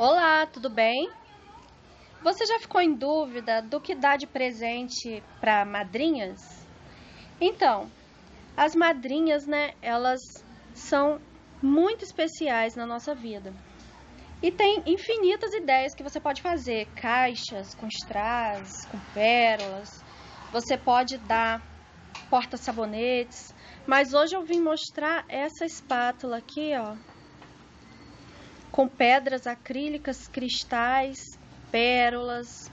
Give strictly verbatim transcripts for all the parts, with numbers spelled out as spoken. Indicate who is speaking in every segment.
Speaker 1: Olá, tudo bem? Você já ficou em dúvida do que dá de presente para madrinhas? Então, as madrinhas, né, elas são muito especiais na nossa vida. E tem infinitas ideias que você pode fazer, caixas com strass, com pérolas. Você pode dar porta-sabonetes, mas hoje eu vim mostrar essa espátula aqui, ó, com pedras acrílicas, cristais, pérolas,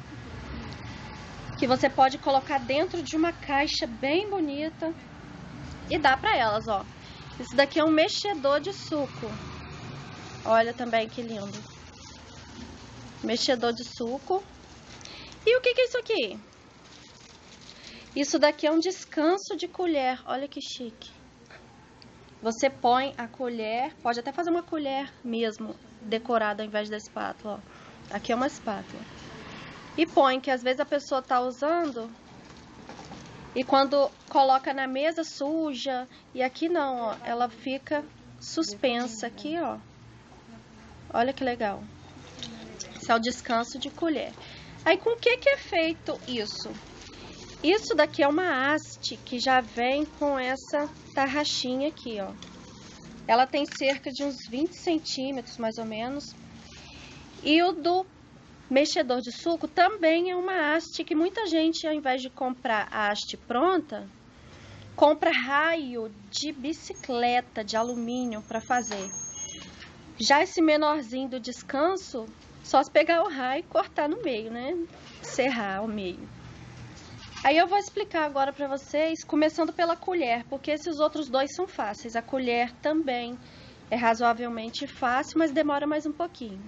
Speaker 1: que você pode colocar dentro de uma caixa bem bonita e dar para elas, ó. Isso daqui é um mexedor de suco. Olha também que lindo. Mexedor de suco. E o que que é isso aqui? Isso daqui é um descanso de colher. Olha que chique. Você põe a colher, pode até fazer uma colher mesmo, decorada ao invés da espátula, ó. Aqui é uma espátula. E põe, que às vezes a pessoa tá usando e quando coloca na mesa suja, e aqui não, ó, ela fica suspensa aqui, ó. Olha que legal. Esse é o descanso de colher. Aí com o que que é feito isso? Isso daqui é uma haste que já vem com essa tarraxinha aqui, ó. Ela tem cerca de uns vinte centímetros, mais ou menos. E o do mexedor de suco também é uma haste que muita gente, ao invés de comprar a haste pronta, compra raio de bicicleta de alumínio para fazer. Já esse menorzinho do descanso, só se pegar o raio e cortar no meio, né? Serrar ao meio. Aí eu vou explicar agora para vocês, começando pela colher, porque esses outros dois são fáceis. A colher também é razoavelmente fácil, mas demora mais um pouquinho.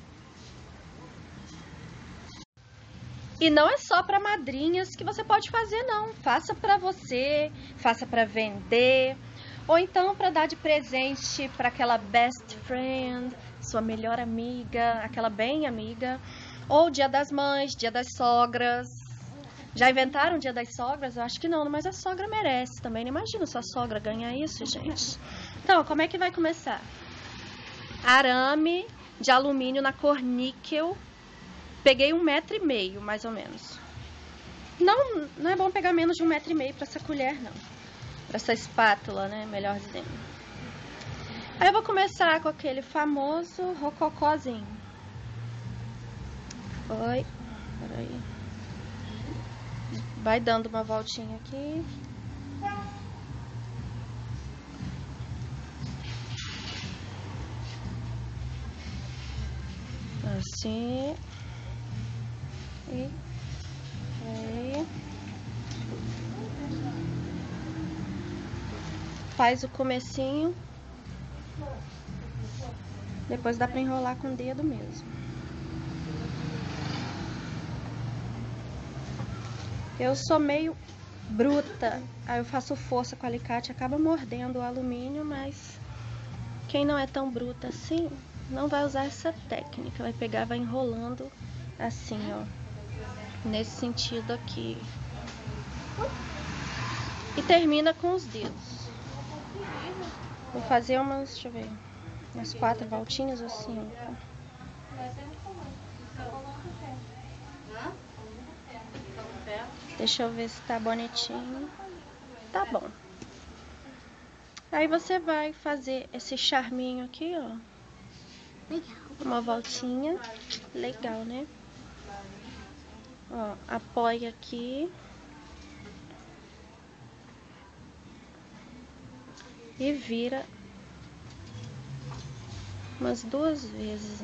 Speaker 1: E não é só para madrinhas que você pode fazer, não. Faça para você, faça para vender, ou então para dar de presente para aquela best friend, sua melhor amiga, aquela bem amiga, ou Dia das Mães, Dia das Sogras. Já inventaram o Dia das Sogras? Eu acho que não, mas a sogra merece também. Não imagina sua sogra ganhar isso, gente. Então, como é que vai começar? Arame de alumínio na cor níquel. Peguei um metro e meio, mais ou menos. Não, não é bom pegar menos de um metro e meio para essa colher, não. Para essa espátula, né? Melhor dizendo. Aí eu vou começar com aquele famoso rococózinho. Oi, peraí. Vai dando uma voltinha aqui. Assim. E aí. Faz o comecinho. Depois dá pra enrolar com o dedo mesmo. Eu sou meio bruta, aí eu faço força com o alicate, acaba mordendo o alumínio, mas quem não é tão bruta assim, não vai usar essa técnica. Vai pegar, vai enrolando assim, ó, nesse sentido aqui. E termina com os dedos. Vou fazer umas, deixa eu ver, umas quatro voltinhas ou cinco. Deixa eu ver se tá bonitinho. Tá bom. Aí você vai fazer esse charminho aqui, ó.
Speaker 2: Legal.
Speaker 1: Uma voltinha. Legal, né? Ó, apoia aqui. E vira umas duas vezes.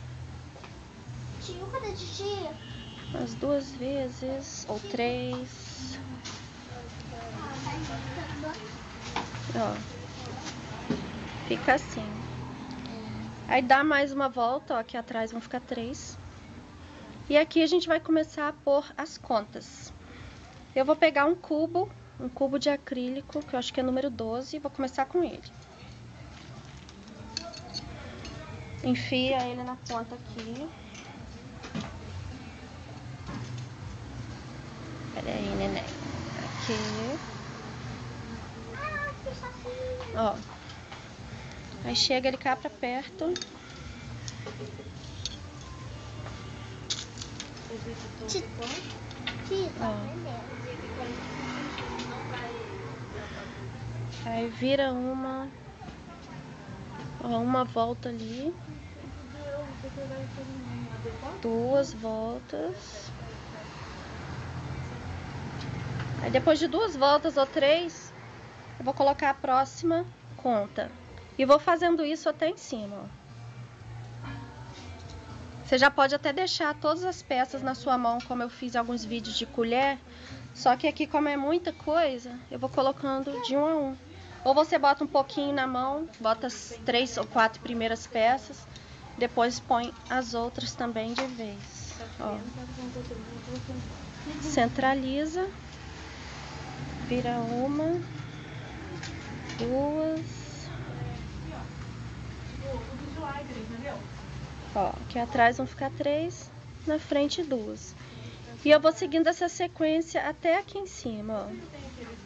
Speaker 2: Tio, cadê titia?
Speaker 1: Umas duas vezes ou três. Ó, fica assim. Aí dá mais uma volta, ó, aqui atrás vão ficar três. E aqui a gente vai começar a pôr as contas. Eu vou pegar um cubo, um cubo de acrílico, que eu acho que é número doze, e vou começar com ele. Enfia ele na ponta aqui. Pera aí, neném. Aqui. Ó. Aí chega ele cá pra perto. Aí vira uma, ó, uma volta ali, duas voltas. Aí depois de duas voltas ou três, eu vou colocar a próxima conta. E vou fazendo isso até em cima, ó. Você já pode até deixar todas as peças na sua mão, como eu fiz alguns vídeos de colher. Só que aqui, como é muita coisa, eu vou colocando de um a um. Ou você bota um pouquinho na mão, bota as três ou quatro primeiras peças, depois põe as outras também de vez. Ó. Centraliza, vira uma, duas. Ó, aqui atrás vão ficar três, na frente duas. E eu vou seguindo essa sequência até aqui em cima, ó.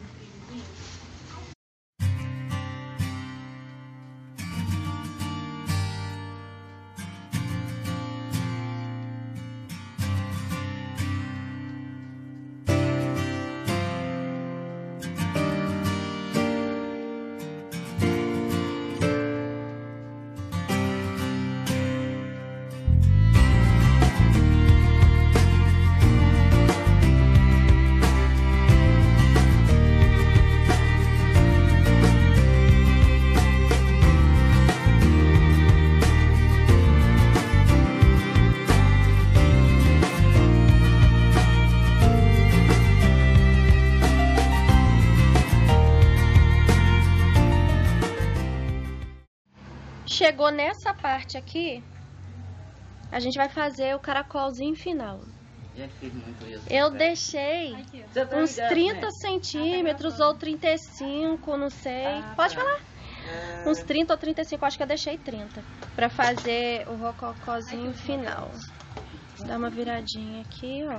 Speaker 1: Chegou nessa parte aqui, a gente vai fazer o caracolzinho final. Eu deixei uns trinta centímetros ou trinta e cinco, não sei. Pode falar? Uns trinta ou trinta e cinco, acho que eu deixei trinta. Pra fazer o rococózinho final. Vou dar uma viradinha aqui, ó.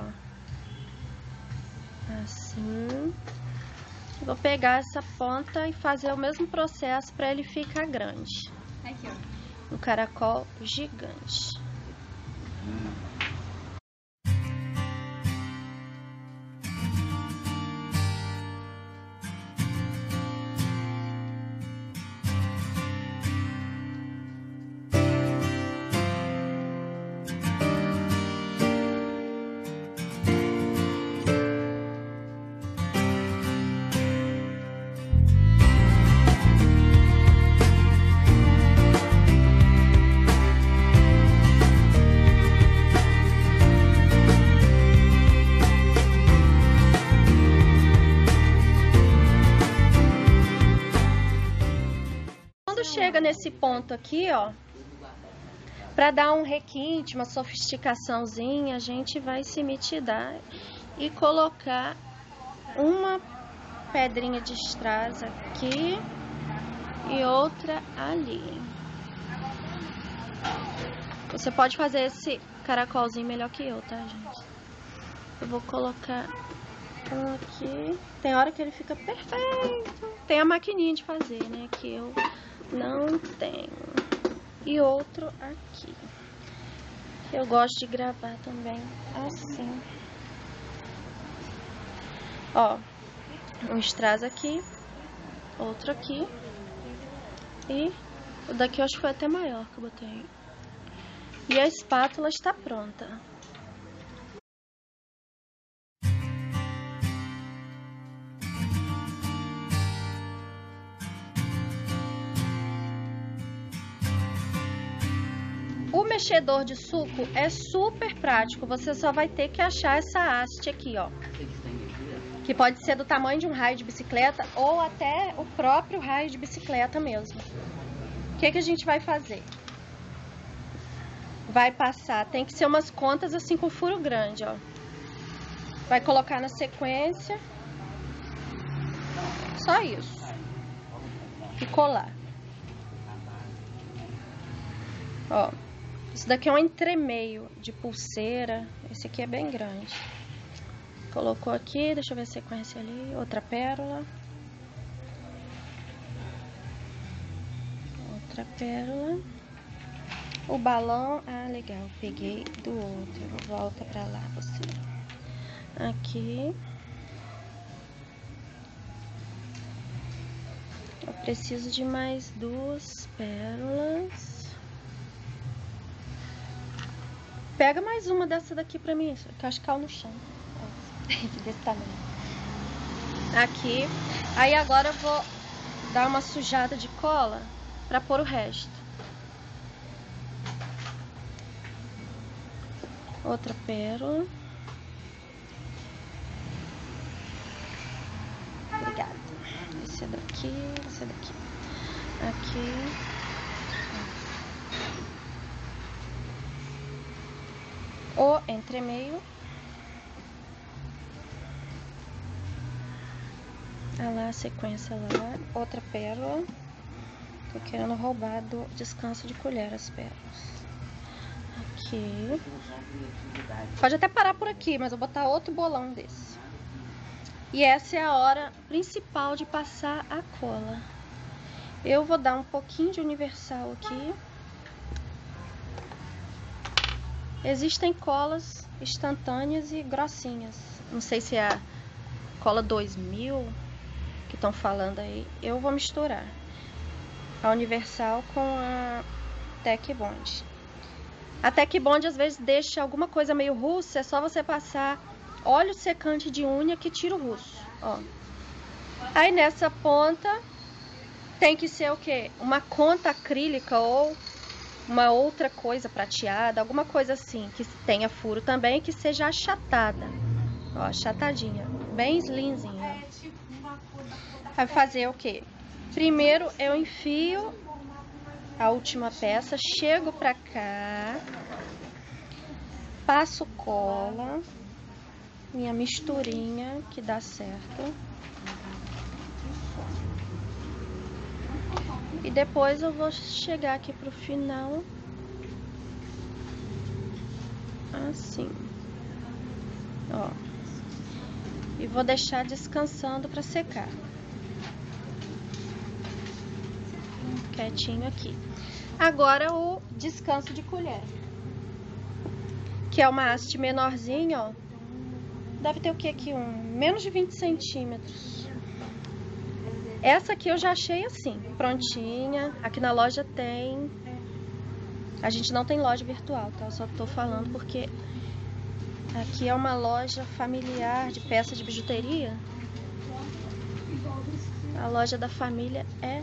Speaker 1: Assim. Vou pegar essa ponta e fazer o mesmo processo pra ele ficar grande.
Speaker 3: Aqui, ó.
Speaker 1: Um caracol gigante. Chega nesse ponto aqui, ó, para dar um requinte, uma sofisticaçãozinha, a gente vai se mitidar e colocar uma pedrinha de strass aqui e outra ali. Você pode fazer esse caracolzinho melhor que eu, tá, gente? Eu vou colocar um aqui. Tem hora que ele fica perfeito. Tem a maquininha de fazer, né, que eu não tenho. E outro aqui. Eu gosto de gravar também assim. Ó, um strass aqui, outro aqui. E o daqui eu acho que foi até maior que eu botei. E a espátula está pronta. O mexedor de suco é super prático, você só vai ter que achar essa haste aqui, ó. Que pode ser do tamanho de um raio de bicicleta ou até o próprio raio de bicicleta mesmo. O que que a gente vai fazer? Vai passar, tem que ser umas contas assim com furo grande, ó. Vai colocar na sequência. Só isso. E colar. Ó. Isso daqui é um entremeio de pulseira. Esse aqui é bem grande. Colocou aqui, deixa eu ver a sequência ali. Outra pérola. Outra pérola. O balão, ah, legal, peguei do outro. Volta pra lá, você. Aqui. Eu preciso de mais duas pérolas. Pega mais uma dessa daqui pra mim, que eu acho que caiu no chão. Desse tamanho. Aqui. Aí agora eu vou dar uma sujada de cola pra pôr o resto. Outra pérola. Obrigada. Esse é daqui, esse é daqui. Aqui. O entremeio. Olha lá a sequência lá. Outra pérola. Tô querendo roubar do descanso de colher as pérolas. Aqui. Pode até parar por aqui, mas eu vou botar outro bolão desse. E essa é a hora principal de passar a cola. Eu vou dar um pouquinho de universal aqui. Existem colas instantâneas e grossinhas. Não sei se é a cola dois mil que estão falando aí. Eu vou misturar a universal com a Tech Bond. A Tech Bond às vezes deixa alguma coisa meio russa, é só você passar óleo secante de unha que tira o russo, ó. Aí nessa ponta tem que ser o quê? Uma conta acrílica ou uma outra coisa prateada, alguma coisa assim, que tenha furo também, que seja achatada. Ó, achatadinha, bem slimzinha. Vai fazer o quê? Primeiro eu enfio a última peça, chego pra cá, passo cola, minha misturinha que dá certo. E depois eu vou chegar aqui pro final, assim, ó, e vou deixar descansando para secar, quietinho aqui. Agora o descanso de colher, que é uma haste menorzinha, ó, deve ter o que aqui, um menos de vinte centímetros. Essa aqui eu já achei assim, prontinha. Aqui na loja tem. A gente não tem loja virtual, tá? Eu só tô falando porque aqui é uma loja familiar de peças de bijuteria. A loja da família é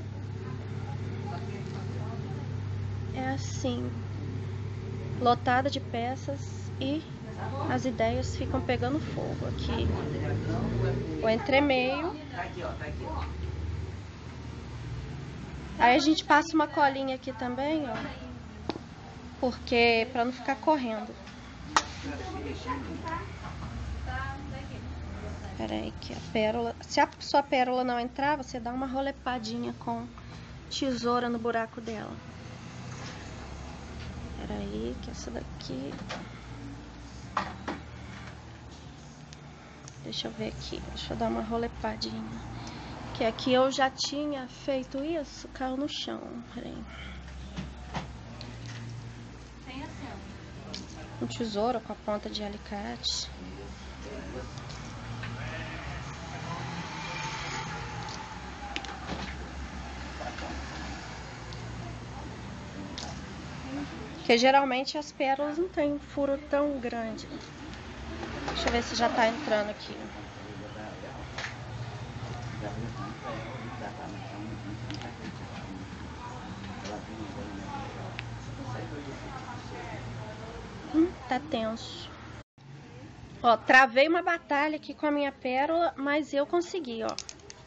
Speaker 1: é assim, lotada de peças e as ideias ficam pegando fogo. Aqui o entremeio. Aí a gente passa uma colinha aqui também, ó, porque pra não ficar correndo. Pera aí que a pérola, se a sua pérola não entrar, você dá uma rolepadinha com tesoura no buraco dela. Pera aí que essa daqui, deixa eu ver aqui, deixa eu dar uma rolepadinha. Que aqui eu já tinha feito isso, caiu no chão. Peraí. Um tesouro com a ponta de alicate. Porque geralmente as pérolas não tem um furo tão grande. Deixa eu ver se já tá entrando aqui. Hum, tá tenso. Ó, travei uma batalha aqui com a minha pérola, mas eu consegui, ó.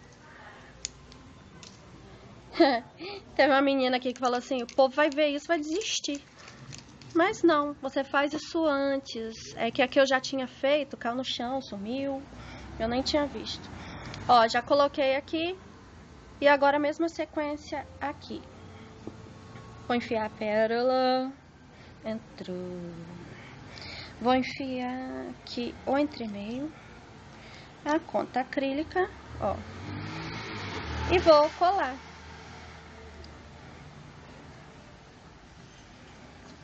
Speaker 1: Teve uma menina aqui que falou assim, o povo vai ver isso, vai desistir. Mas não, você faz isso antes. É que aqui eu já tinha feito, caiu no chão, sumiu. Eu nem tinha visto. Ó, já coloquei aqui. E agora a mesma sequência aqui. Vou enfiar a pérola. Entrou. Vou enfiar aqui o entremeio. A conta acrílica, ó. E vou colar.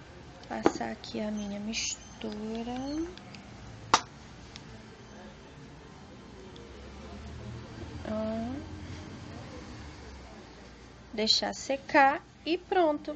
Speaker 1: Passar aqui a minha mistura. Ó. Deixar secar e pronto.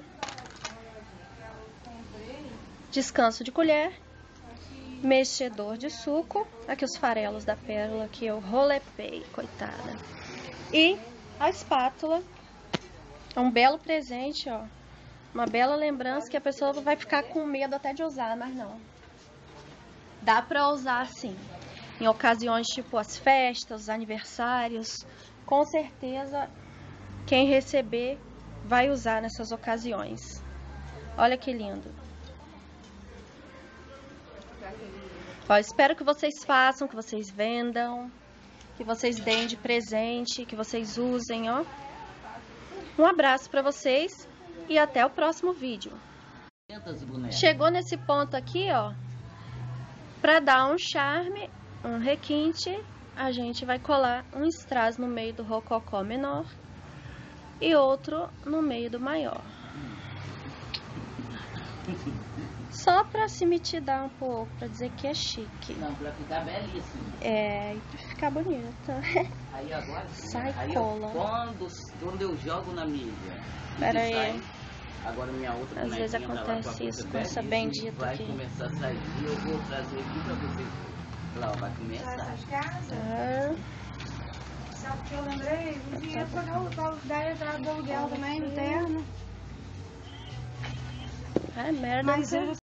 Speaker 1: Descanso de colher. Mexedor de suco. Aqui os farelos da pérola que eu rolepei, coitada. E a espátula. É um belo presente, ó. Uma bela lembrança que a pessoa vai ficar com medo até de usar, mas não. Dá pra usar sim. Em ocasiões tipo as festas, os aniversários. Com certeza, quem receber vai usar nessas ocasiões. Olha que lindo. Ó, espero que vocês façam, que vocês vendam, que vocês deem de presente, que vocês usem, ó. Um abraço pra vocês e até o próximo vídeo. Chegou nesse ponto aqui, ó, pra dar um charme, um requinte, a gente vai colar um strass no meio do rococó menor e outro no meio do maior. Só pra se mitidar um pouco, pra dizer que é chique.
Speaker 3: Não, pra ficar belíssimo.
Speaker 1: É, e pra ficar bonita.
Speaker 3: Aí agora
Speaker 1: Sai
Speaker 3: aí
Speaker 1: cola.
Speaker 3: Eu, quando, quando eu jogo na mídia.
Speaker 1: Pera aí.
Speaker 3: Sai, agora minha outra
Speaker 1: Às vezes
Speaker 3: bonequinha tá lá
Speaker 1: acontece
Speaker 3: com a
Speaker 1: isso
Speaker 3: coisa
Speaker 1: com essa
Speaker 3: belíssima,
Speaker 1: bendita
Speaker 3: vai
Speaker 1: aqui.
Speaker 3: começar a sair. Eu vou trazer aqui pra vocês. Lá, vai começar.
Speaker 4: Essas casas,
Speaker 1: Ah,
Speaker 4: sabe o que eu lembrei? Um dia eu pagar o tal da entrada do aluguel também no terno.
Speaker 1: é merda.
Speaker 4: Mas eu